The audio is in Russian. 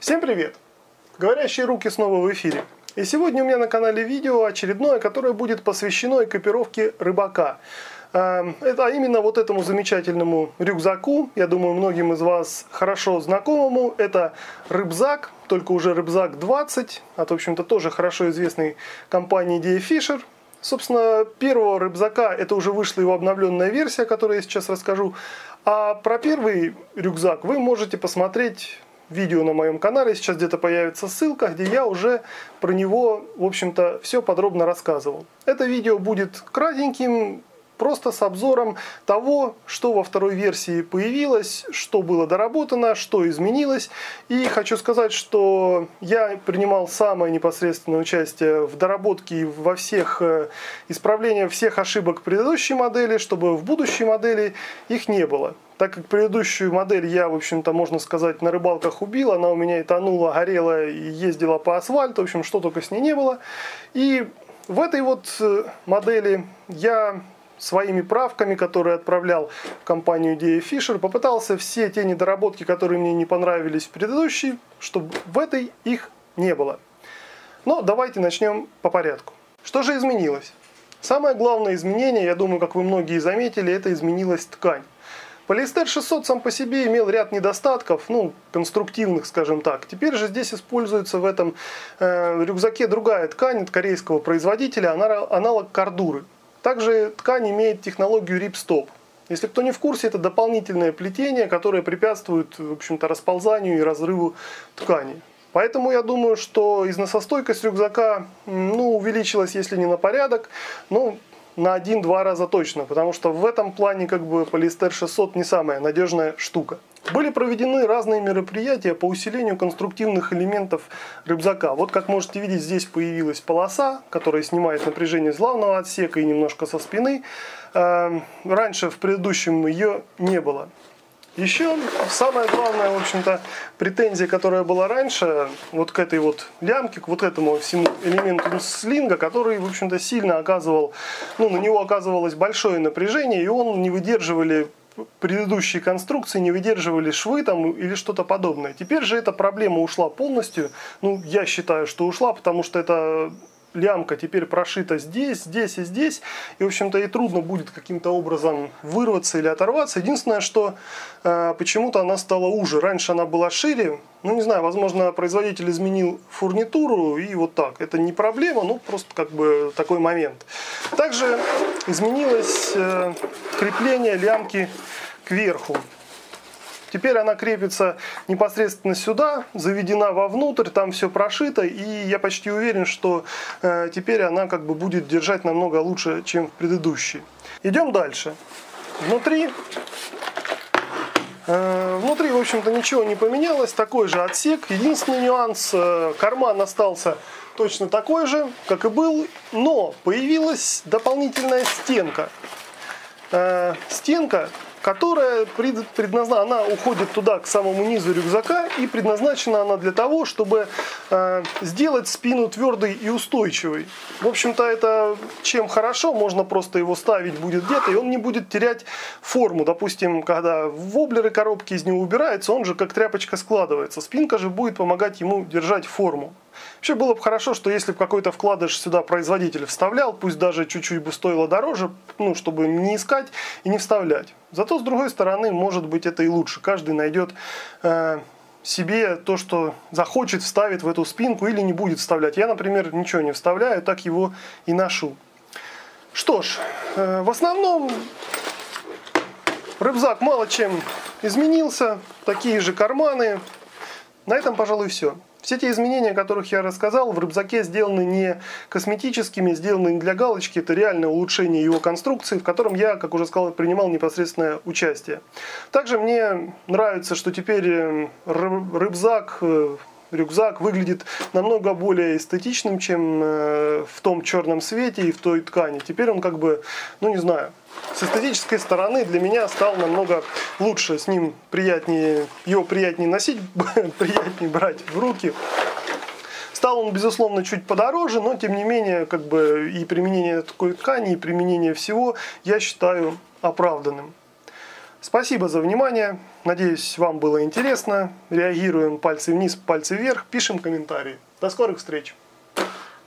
Всем привет! Говорящие руки снова в эфире. И сегодня у меня на канале видео очередное, которое будет посвящено экипировке рыбака. Это именно вот этому замечательному рюкзаку, я думаю, многим из вас хорошо знакомому. Это рыбзак, только уже рыбзак 20, от, в общем-то, тоже хорошо известной компании DA Fisher. Собственно, первого рыбзака, это уже вышла его обновленная версия, о которой я сейчас расскажу. А про первый рюкзак вы можете посмотреть видео на моем канале, сейчас где-то появится ссылка, где я уже про него, в общем-то, все подробно рассказывал. Это видео будет кратеньким, просто с обзором того, что во второй версии появилось, что было доработано, что изменилось. И хочу сказать, что я принимал самое непосредственное участие в доработке и во всех исправлениях всех ошибок предыдущей модели, чтобы в будущей модели их не было. Так как предыдущую модель я, в общем-то, можно сказать, на рыбалках убил, она у меня и тонула, горела, и ездила по асфальту, в общем, что только с ней не было. И в этой вот модели я своими правками, которые отправлял в компанию DA Fisher, попытался все те недоработки, которые мне не понравились в предыдущей, чтобы в этой их не было. Но давайте начнем по порядку. Что же изменилось? Самое главное изменение, я думаю, как вы многие заметили, это изменилась ткань. Полиэстер 600 сам по себе имел ряд недостатков, конструктивных, скажем так. Теперь же здесь используется в этом рюкзаке другая ткань от корейского производителя, аналог кордуры. Также ткань имеет технологию рипстоп. Если кто не в курсе, это дополнительное плетение, которое препятствует, в общем-то, расползанию и разрыву ткани. Поэтому я думаю, что износостойкость рюкзака увеличилась, если не на порядок, но на 1-2 раза точно, потому что в этом плане полиэстер 600 не самая надежная штука. Были проведены разные мероприятия по усилению конструктивных элементов рюкзака. Вот как можете видеть, здесь появилась полоса, которая снимает напряжение с главного отсека и немножко со спины. Раньше в предыдущем ее не было. Еще самая главная, в общем-то, претензия, которая была раньше, вот к этой вот лямке, к вот этому всему элементу слинга, который, в общем-то, сильно оказывал, на него оказывалось большое напряжение, и он не выдерживали предыдущие конструкции, не выдерживали швы там или что-то подобное. Теперь же эта проблема ушла полностью. Я считаю, что ушла, потому что эта лямка теперь прошита здесь, здесь и здесь. И, в общем-то, и трудно будет каким-то образом вырваться или оторваться. Единственное, что почему-то она стала уже. Раньше она была шире. Не знаю, возможно, производитель изменил фурнитуру и вот так. Это не проблема, просто такой момент. Также изменилось крепление лямки кверху. Теперь она крепится непосредственно сюда, заведена вовнутрь, там все прошито, и я почти уверен, что теперь она будет держать намного лучше, чем в предыдущей. Идем дальше. Внутри, в общем-то, ничего не поменялось, такой же отсек. Единственный нюанс, карман остался точно такой же, как и был, но появилась дополнительная стенка. Стенка, которая она уходит туда, к самому низу рюкзака, и предназначена она для того, чтобы сделать спину твердой и устойчивой. В общем-то, это чем хорошо, можно просто его ставить будет где-то, и он не будет терять форму. Допустим, когда воблеры коробки из него убираются, он же как тряпочка складывается. Спинка же будет помогать ему держать форму. Вообще было бы хорошо, что если бы какой-то вкладыш сюда производитель вставлял, пусть даже чуть-чуть бы стоило дороже, чтобы не искать и не вставлять. Зато, с другой стороны, может быть, это и лучше. Каждый найдет себе то, что захочет, вставит в эту спинку или не будет вставлять. Я, например, ничего не вставляю, так его и ношу. Что ж, в основном рюкзак мало чем изменился. Такие же карманы. На этом, пожалуй, все. Все те изменения, о которых я рассказал, в рюкзаке сделаны не косметическими, сделаны не для галочки, это реальное улучшение его конструкции, в котором я, как уже сказал, принимал непосредственное участие. Также мне нравится, что теперь рюкзак выглядит намного более эстетичным, чем в том черном свете и в той ткани. Теперь он не знаю, с эстетической стороны для меня стал намного лучше. С ним его приятнее носить, приятнее брать в руки. Стал он, безусловно, чуть подороже, но тем не менее, и применение такой ткани, и применение всего я считаю оправданным. Спасибо за внимание. Надеюсь, вам было интересно. Реагируем пальцы вниз, пальцы вверх, пишем комментарии. До скорых встреч!